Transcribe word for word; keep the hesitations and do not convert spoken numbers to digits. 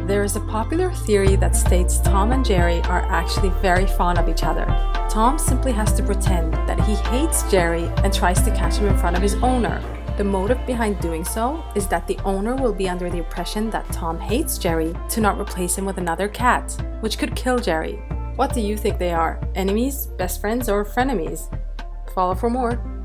There is a popular theory that states Tom and Jerry are actually very fond of each other. Tom simply has to pretend that he hates Jerry and tries to catch him in front of his owner. The motive behind doing so is that the owner will be under the impression that Tom hates Jerry to not replace him with another cat, which could kill Jerry. What do you think they are? Enemies, best friends, or frenemies? Follow for more.